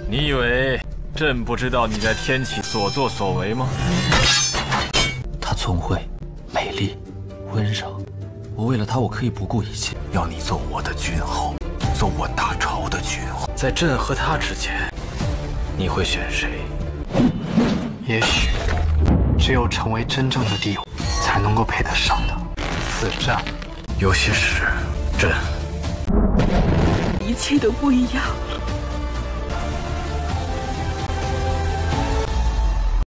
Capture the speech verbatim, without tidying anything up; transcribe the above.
你以为朕不知道你在天启所作所为吗？ 她聪慧、美丽、温柔，我为了她，我可以不顾一切。 要你做我的君后，做我大朝的君后。 在朕和她之间，你会选谁？ 也许，只有成为真正的帝王，才能够配得上的。此战， 有些事，朕一切都不一样了。